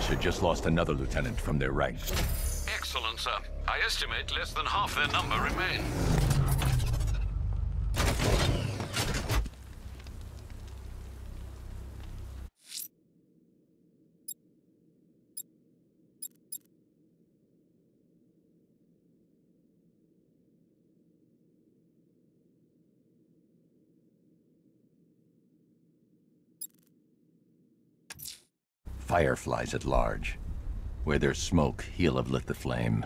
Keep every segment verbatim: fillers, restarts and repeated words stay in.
militia just lost another lieutenant from their ranks. Excellent, sir. I estimate less than half their number remain. Fireflies at large. Where there's smoke, he'll have lit the flame.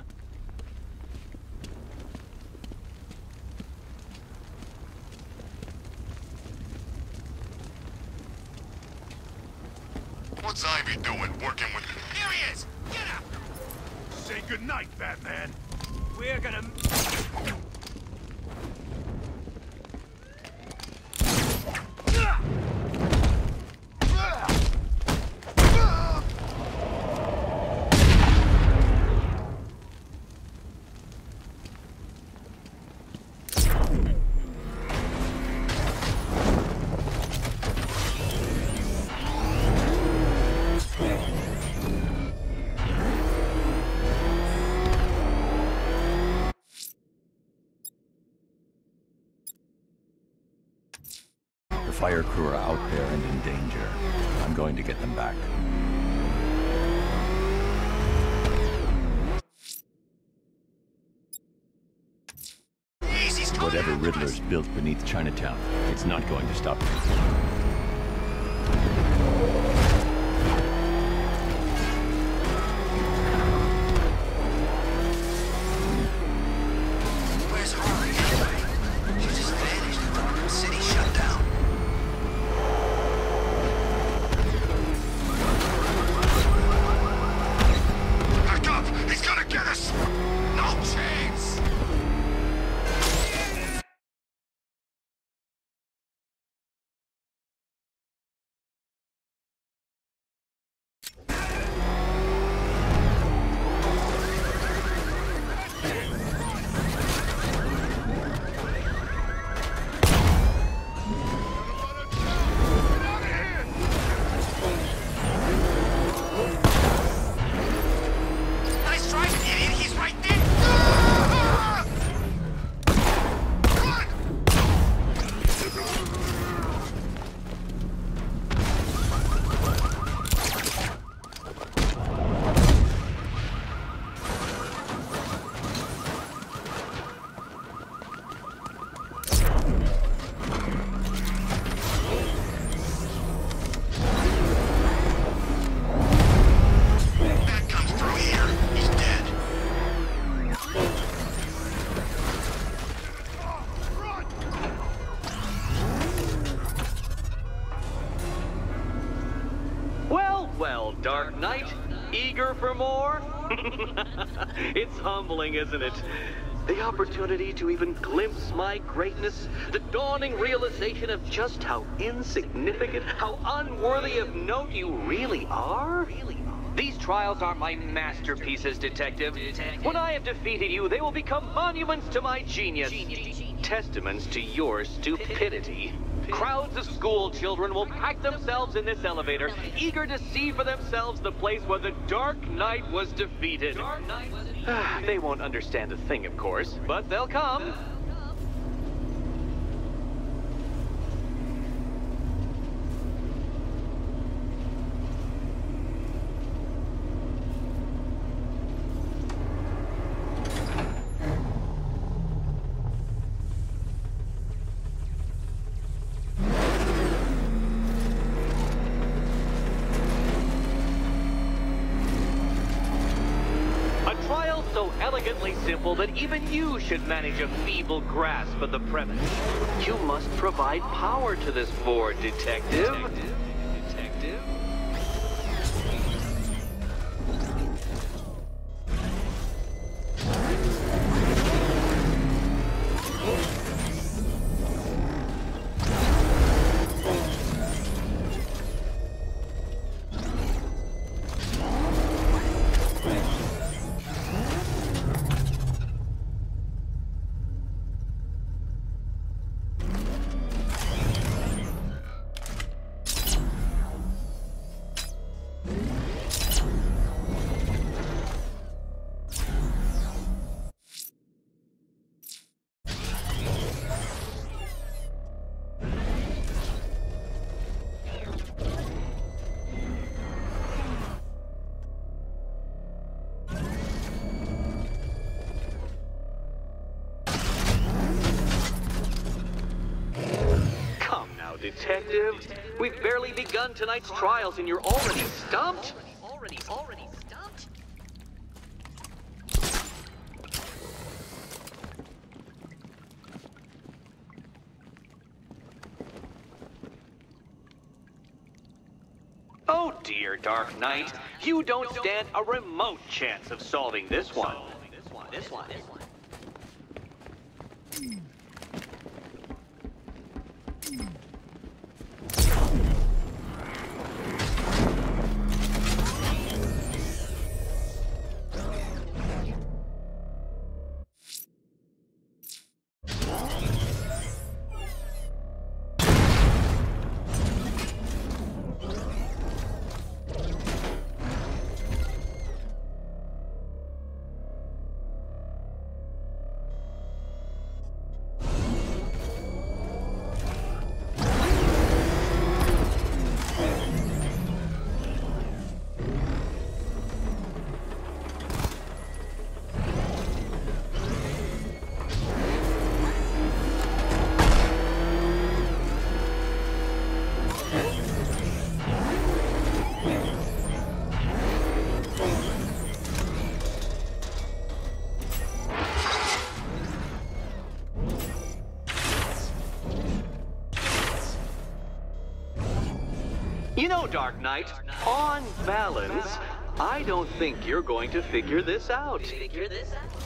What's Ivy doing, working with... Here he is! Get up! Say goodnight, Batman! We're gonna... The fire crew are out there and in danger. I'm going to get them back. Whatever Riddler's built beneath Chinatown, it's not going to stop me. Where's Harley? She just vanished. City shut down. Back up! He's gonna get us! No chance! Nice try, idiot! He's right there! That comes through here. He's dead. Well, well, Dark Knight, eager for more? It's humbling, isn't it? The opportunity to even glimpse my greatness, the dawning realization of just how insignificant, how unworthy of note you really are. These trials are my masterpieces, Detective. When I have defeated you, they will become monuments to my genius, testaments to your stupidity. Crowds of school children will pack themselves in this elevator, eager to see for themselves the place where the Dark Knight was defeated. They won't understand a thing, of course, but they'll come. A trial so elegantly simple that even you should manage a feeble grasp of the premise. You must provide power to this board, Detective. Detective? Detective? detective. We've barely begun tonight's trials and you're already stumped? Already, already stumped? Oh dear, Dark Knight. You don't stand a remote chance of solving this one. This one, this one, this one. You know, Dark Knight, on balance, I don't think you're going to figure this out. Figure this out?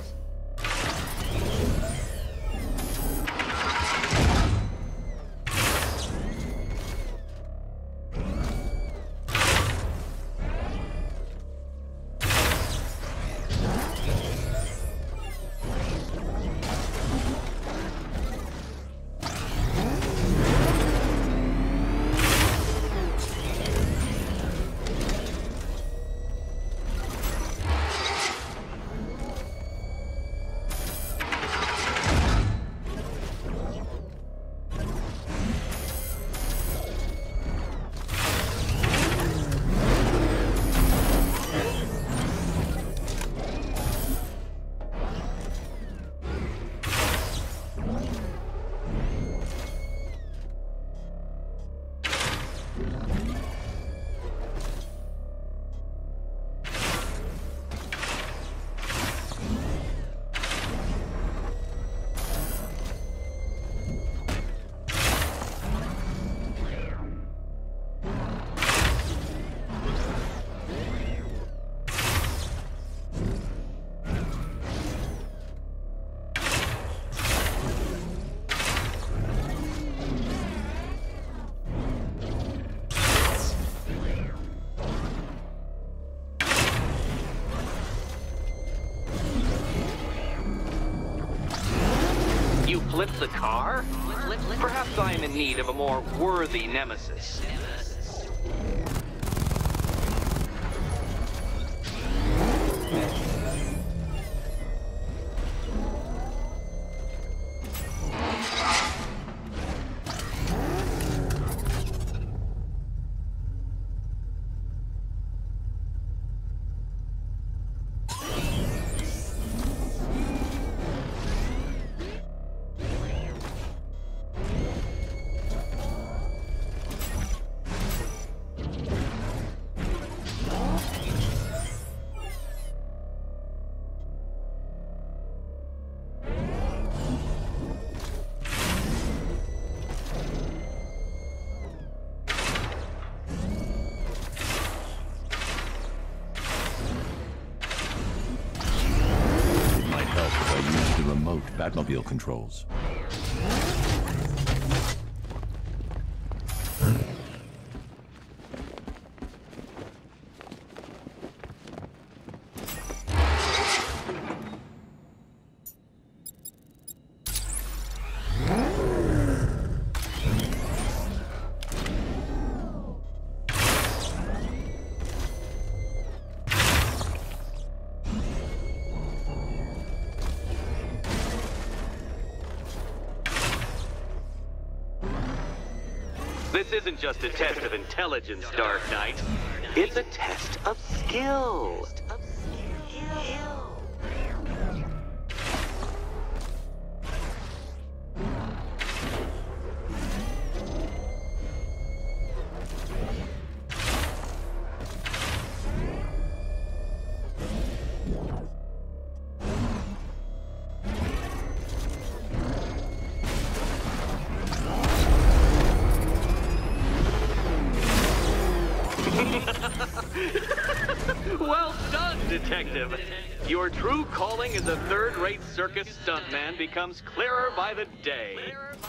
Flip the car? Perhaps I am in need of a more worthy nemesis. Batmobile controls. This isn't just a test of intelligence, Dark Knight. It's a test of skill. detective. Your true calling as a third-rate circus stuntman becomes clearer by the day.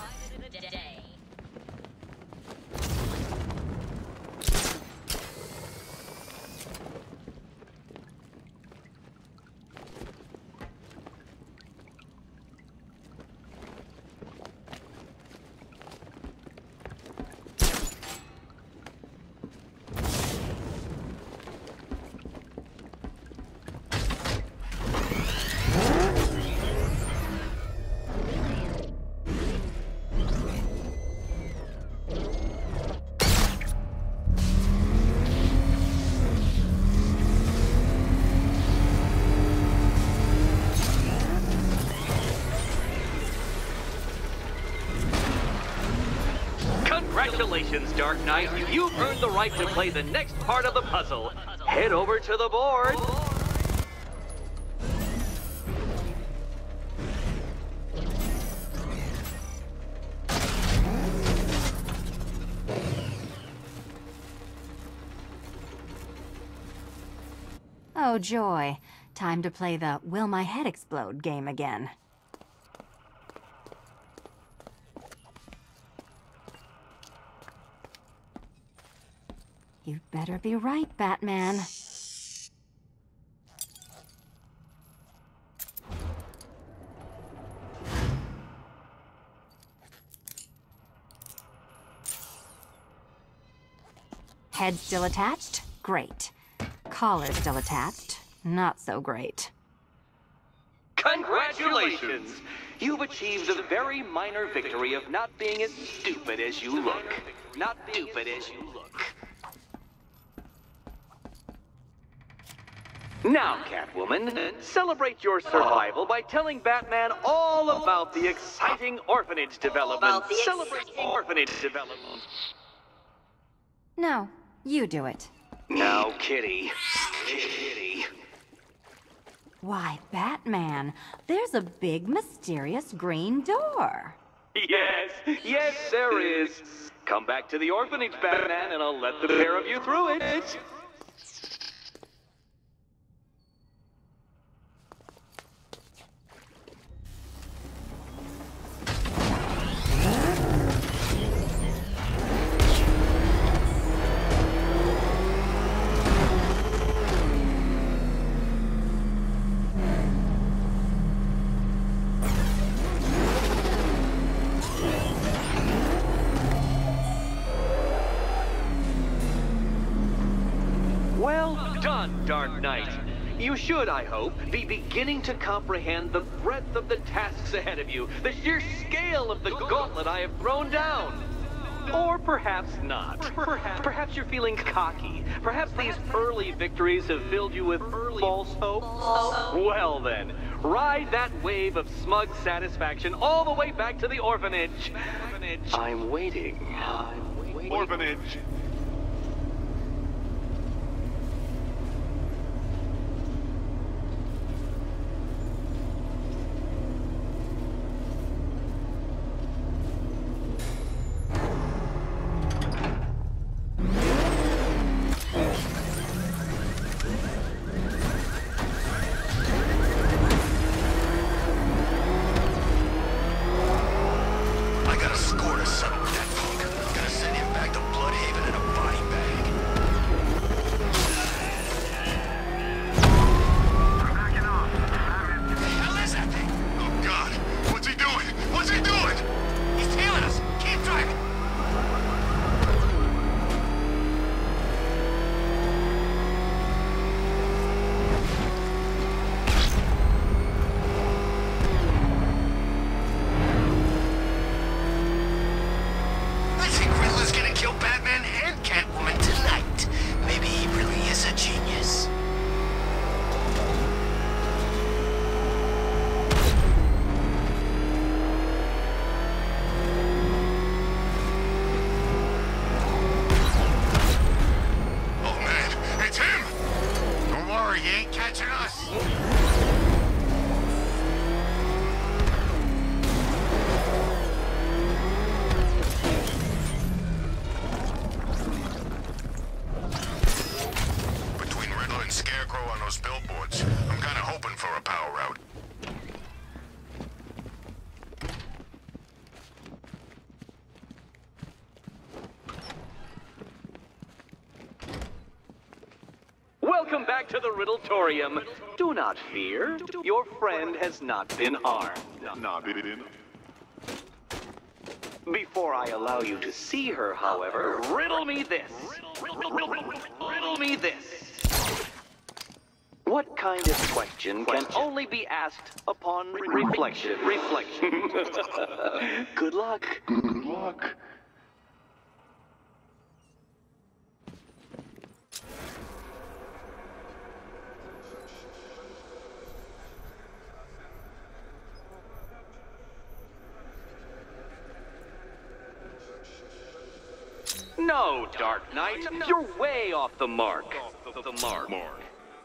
Congratulations, Dark Knight. You've earned the right to play the next part of the puzzle. Head over to the board. Oh, joy. Time to play the Will My Head Explode game again. You'd better be right, Batman. Head still attached? Great. Collar still attached? Not so great. Congratulations! You've achieved the very minor victory of not being as stupid as you look. Not stupid as you look. Now, Catwoman, celebrate your survival by telling Batman all about the exciting orphanage development. About the Celebrate exciting- orphanage development. No, you do it. Now, Kitty. Kitty. Why, Batman, there's a big mysterious green door. Yes, yes, there is. Come back to the orphanage, Batman, and I'll let the pair of you through it. Well done, Dark Knight. You should, I hope, be beginning to comprehend the breadth of the tasks ahead of you, the sheer scale of the gauntlet I have thrown down. Or perhaps not. Perhaps, perhaps you're feeling cocky. Perhaps these early victories have filled you with false hope. Well then, ride that wave of smug satisfaction all the way back to the orphanage. I'm waiting. I'm waiting. Orphanage. I got a score to settle with that punk. Gonna send him back to Bloodhaven in a body bag. I'm backing off. What the hell is that thing? Oh God! What's he doing? What's he doing? He's tailing us. Keep driving. Welcome back to the Riddletorium. Do not fear. Your friend has not been harmed. Nah, been. Before I allow you to see her, however, riddle me this. Riddle me this. What kind of question can only be asked upon reflection? Reflection. Good luck. Good luck. No, Dark Knight. You're way off the mark. The mark. Mark.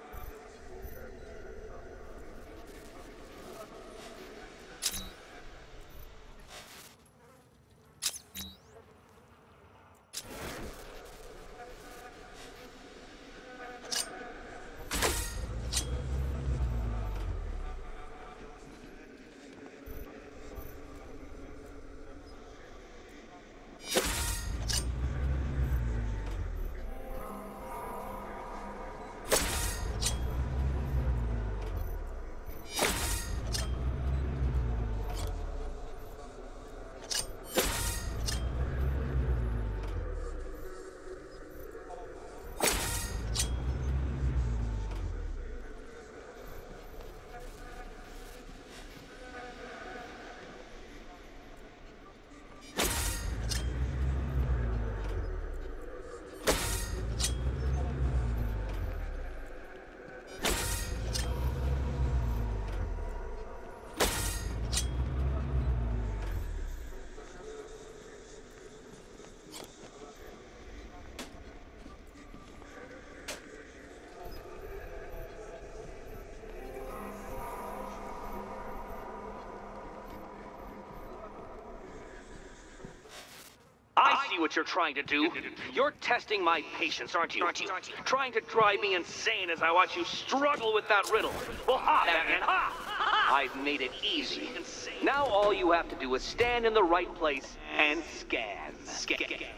I see what you're trying to do. You're testing my patience, aren't you? Aren't you? Trying to drive me insane as I watch you struggle with that riddle. Well, ha, Batman, ha! I've made it easy. Now all you have to do is stand in the right place and scan. Scan.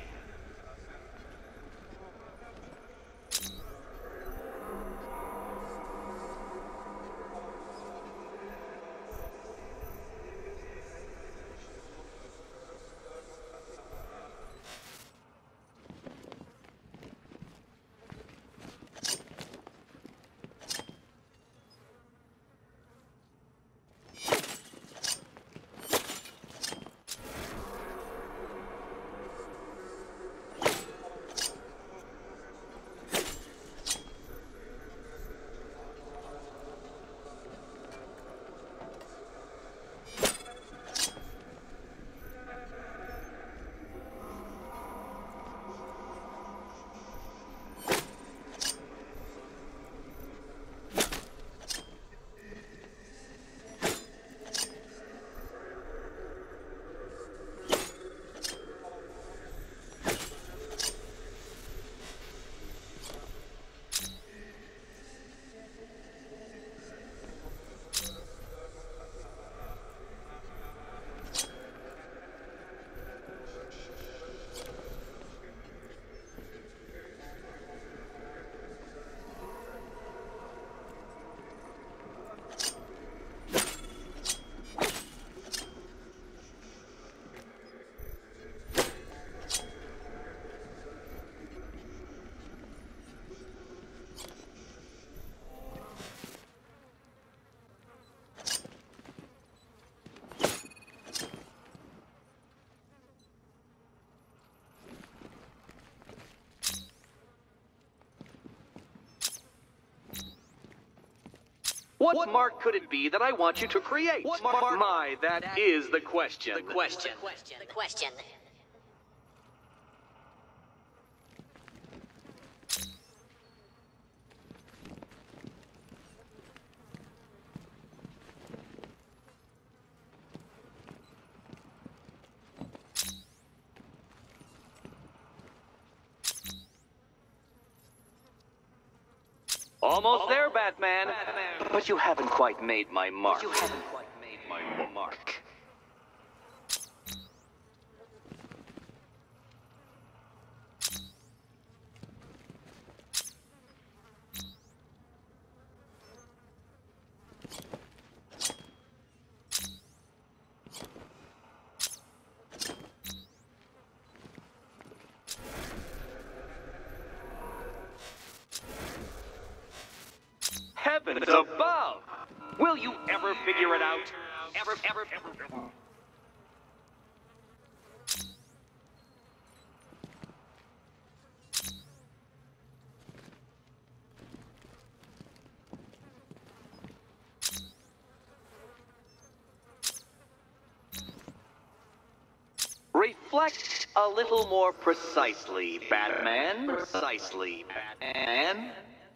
What mark could it be that I want you to create? What mark? My, that is the question. The question. The question. The question. Almost there, Batman. Batman. But you haven't quite made my mark. But you haven't quite made my mark. heavens above. Will you ever figure it out? Ever, ever, ever, ever. Reflect a little more precisely, Batman. Precisely, Batman.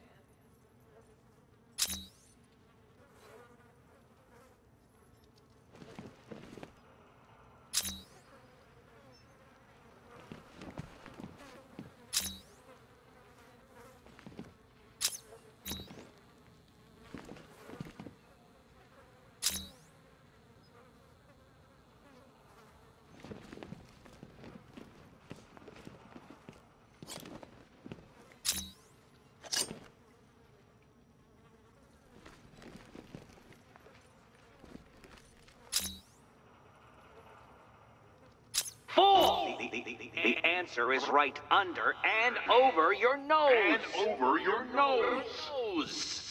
Fool! The, the, the, the answer is right under and over your nose. And over your nose.